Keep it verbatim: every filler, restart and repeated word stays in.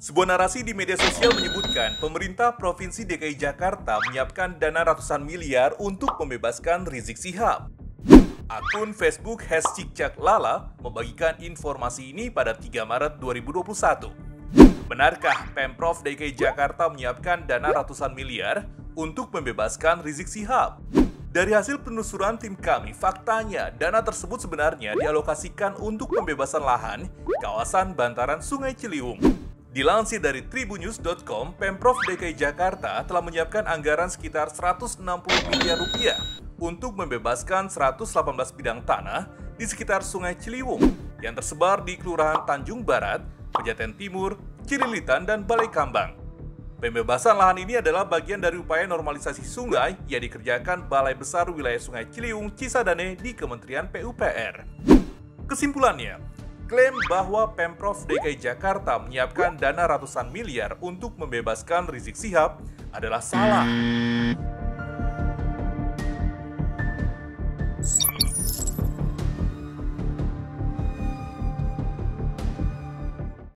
Sebuah narasi di media sosial menyebutkan pemerintah Provinsi D K I Jakarta menyiapkan dana ratusan miliar untuk membebaskan Rizik Syihab. Akun Facebook hashtag Lala membagikan informasi ini pada tiga Maret dua ribu dua puluh satu. Benarkah Pemprov D K I Jakarta menyiapkan dana ratusan miliar untuk membebaskan Rizik Syihab? Dari hasil penelusuran tim kami, faktanya dana tersebut sebenarnya dialokasikan untuk pembebasan lahan kawasan bantaran Sungai Ciliwung. Dilansir dari tribunnews dot com, Pemprov D K I Jakarta telah menyiapkan anggaran sekitar seratus enam puluh miliar rupiah untuk membebaskan seratus delapan belas bidang tanah di sekitar Sungai Ciliwung yang tersebar di Kelurahan Tanjung Barat, Pejaten Timur, Cililitan, dan Balai Kambang. Pembebasan lahan ini adalah bagian dari upaya normalisasi sungai yang dikerjakan Balai Besar Wilayah Sungai Ciliwung Cisadane di Kementerian P U P R. Kesimpulannya, klaim bahwa Pemprov D K I Jakarta menyiapkan dana ratusan miliar untuk membebaskan Rizik Syihab adalah salah.